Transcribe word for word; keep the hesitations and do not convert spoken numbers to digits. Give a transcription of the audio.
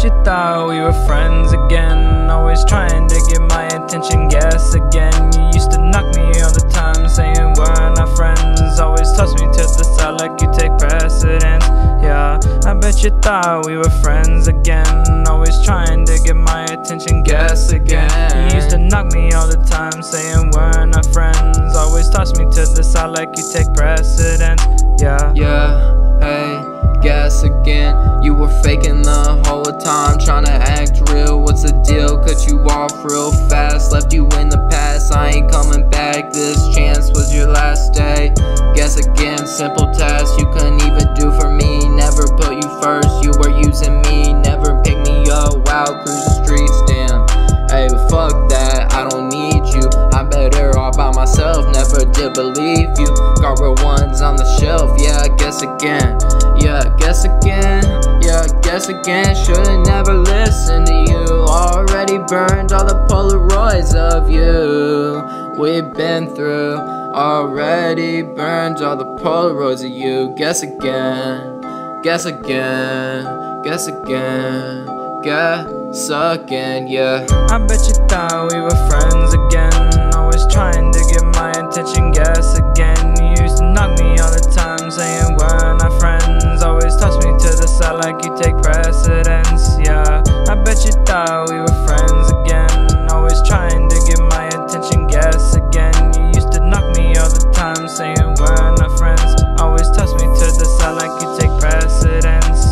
you thought we were friends again, always trying to get my attention, guess again. You used to knock me all the time, saying we're not friends, always toss me to the side like you take precedence. Yeah, I bet you thought we were friends again, always trying to get my attention, guess again. You used to knock me all the time, saying we're not friends, always toss me to the side like you take precedence. Yeah, yeah, hey, guess again. You were faking the whole time, trying to act real. What's the deal? Cut you off real fast, left you in the past. I ain't coming back, this chance was your last day. Guess again, simple task you couldn't even do for me. Never put you first, you were using me. Never pick me up, wow, cruise the streets, damn. Hey, fuck that, I don't need you. I'm better all by myself, never did believe you. Got real ones on the shelf, yeah, I guess again. Yeah, guess again, yeah, guess again. Should've never listened to you. Already burned all the Polaroids of you we've been through. Already burned all the Polaroids of you. Guess again, guess again, guess again, guess again, yeah. I bet you thought we were friends again, always trying to get my attention, guess again. You used to knock me all the time, saying we're not friends, always toss me to the side like you take precedence. Yeah, I bet you thought we were friends again, always trying to get my attention, guess again. You used to knock me all the time, saying we're not friends, always toss me to the side like you take precedence.